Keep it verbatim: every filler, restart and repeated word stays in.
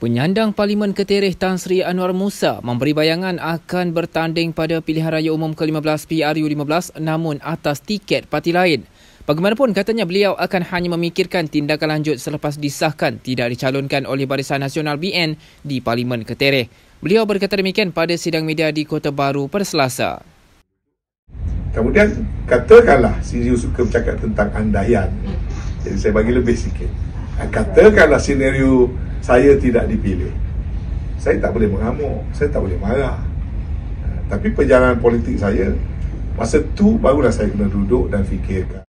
Penyandang Parlimen Ketereh Tan Sri Anwar Musa memberi bayangan akan bertanding pada pilihan raya umum ke lima belas P R U lima belas namun atas tiket parti lain. Bagaimanapun katanya beliau akan hanya memikirkan tindakan lanjut selepas disahkan tidak dicalonkan oleh Barisan Nasional B N di Parlimen Ketereh. Beliau berkata demikian pada sidang media di Kota Baru pada Selasa. Kemudian katakanlah C G U suka bercakap tentang andaian. Jadi saya bagi lebih sikit. Katakanlah senario saya tidak dipilih. Saya tak boleh mengamuk, saya tak boleh marah. Tapi perjalanan politik saya, masa tu barulah saya kena duduk dan fikirkan.